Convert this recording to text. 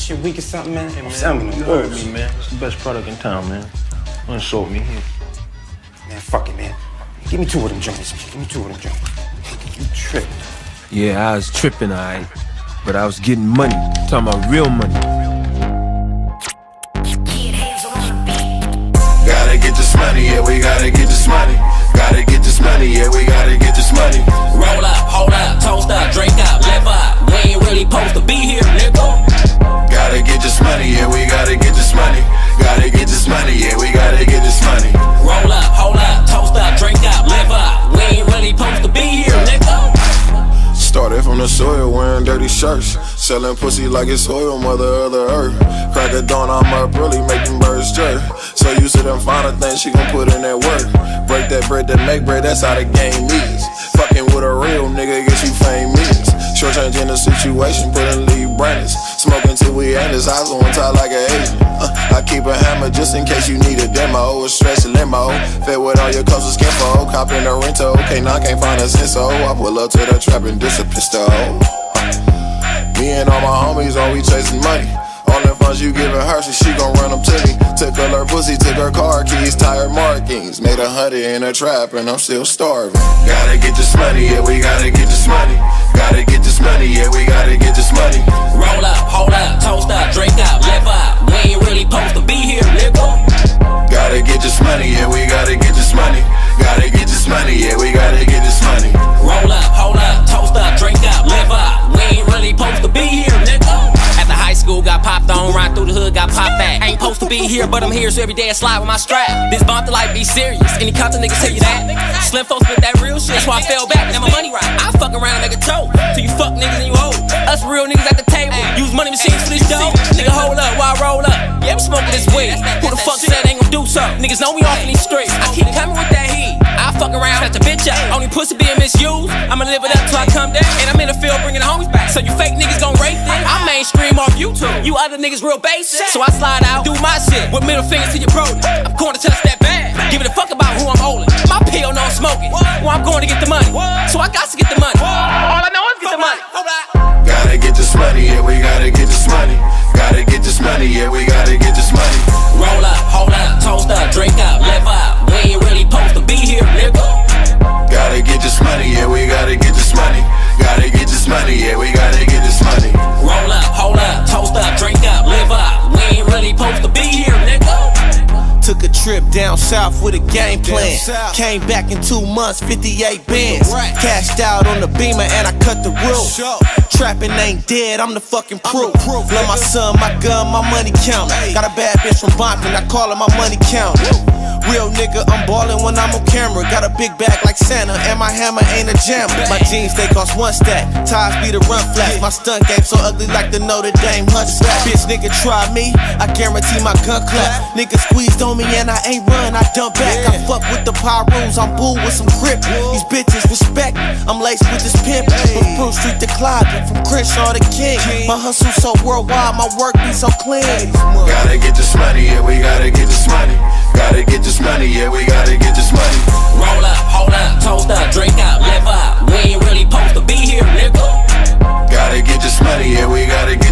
shit weak or something, man? Hey, man, Sounding you heard me, man. It's the best product in town, man. Unshow me here. Man, fuck it, man. Give me 2 of them joints. Give me 2 of them joints. You tripping. Yeah, I was tripping, alright. But I was getting money. Talking about real money. Gotta get this money, yeah, we gotta get this money. Gotta get this money, yeah, we gotta get this money. Roll up, hold up, toast up, drink up, live up. We ain't really supposed to be here, nigga. Gotta get this money, yeah, we gotta get this money. Gotta get this money, yeah, we gotta get this money. Roll up, hold up, toast up, drink up, live up. We ain't really supposed to be here, nigga. Started from the soil wearing dirty shirts, selling pussy like it's oil, mother of the earth. Crack of dawn, I'm up early, making birds jerk. So used to them finer things, she gon' put in that work. Break that bread to make bread, that's how the game is. Fucking with a real nigga, get you famous. Short change in the situation, putting lead branders. Smoking till we end his eyes on top like an Asian. I keep a hammer just in case you need a demo. A stretch a limo, fed with all your closest kinfo. Cop in the rental, okay, now I can't find a sense, so I pull up to the trap and diss a pistol. Me and all my homies, all we chasing money. All the funds you giving her, so she gon' run them to me. Took her pussy, took her car keys, tire markings. Made 100 in a trap and I'm still starving. Gotta get this money, yeah, we gotta get this money. Gotta get this money, yeah, we gotta get this money. Roll up, hold up, toast up, drink up, live up. We ain't really supposed to be here, nigga. Gotta get this money, yeah, we gotta get this money. Gotta get this money, yeah, we gotta get this money. Roll up, hold up, toast up, drink up, live up. We ain't really supposed to be here, nigga. After high school, got popped on, ride through the hood, got popped back. Ain't supposed to be here, but I'm here, so every day I slide with my strap. This bond to life be serious. Any content niggas tell you that? Slim folks with that real shit, that's why I fell back. Now my money right. I fuck around and make a tote. Till you fuck niggas and you old. Us real niggas at the table. Use money machines for this dough. Nigga, hold up while I roll up. Yeah, I'm smoking this weed. Who the fuck said ain't gon' do so? Niggas know me off in these streets. I keep coming with that heat. I fuck around, catch a bitch up. Only pussy being misused. I'ma live it up till I come down. And I'm in the field bringing the homies back. So you fake niggas gon' rape this. I'm mainstream off YouTube. You other niggas real basic. So I slide out, do my shit with middle fingers to your bro. I'm going to touch that bag. Give it a fuck about who I'm holding. My pill, no I'm smoking. Well, I'm going to get the money. So I got to get the money. All I know is get the money. Gotta get this money, yeah, we gotta get this money. Gotta get this money, yeah, we gotta get this money. Roll up, hold up, toast up, drink up, live up. We ain't really supposed to be here, nigga. Gotta get this money, yeah, we gotta get this money. Gotta get this money, yeah, we gotta get this money. Roll up, hold up, toast up, drink up, live up. We ain't really supposed to be here, nigga. Took a trip down south with a game plan. Came back in 2 months, 58 bands. Cashed out on the Beamer and I cut the roof. Trapping ain't dead, I'm the fucking proof. Love my son, my gun, my money count. Got a bad bitch from Bonton, I call her my money count. Real nigga, I'm ballin' when I'm on camera. Got a big bag like Santa, and my hammer ain't a jammer. My jeans, they cost 1 stack. Ties be the run flat. My stunt game so ugly like the Notre Dame hunch slap. Bitch nigga try me, I guarantee my gun clap. Nigga squeezed on me and I ain't run, I dump back. I fuck with the Pyrus, I'm bull with some grip. These bitches respect, I'm laced with this pimp. From Fruit Street to Clyde, from Crenshaw to King. My hustle so worldwide, my work be so clean. Gotta get this money, yeah, we gotta get this money. Gotta get this money, yeah, we gotta get this money. Roll up, hold up, toast up, drink up, live up. We ain't really supposed to be here, nigga. Gotta get this money, yeah, we gotta get